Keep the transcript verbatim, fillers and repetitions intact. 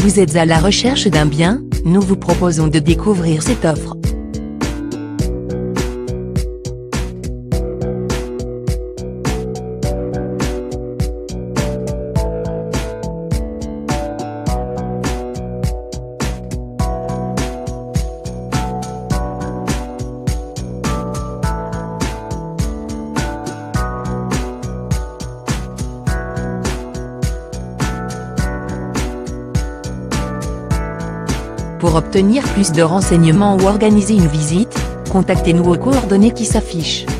Vous êtes à la recherche d'un bien? Nous vous proposons de découvrir cette offre. Pour obtenir plus de renseignements ou organiser une visite, contactez-nous aux coordonnées qui s'affichent.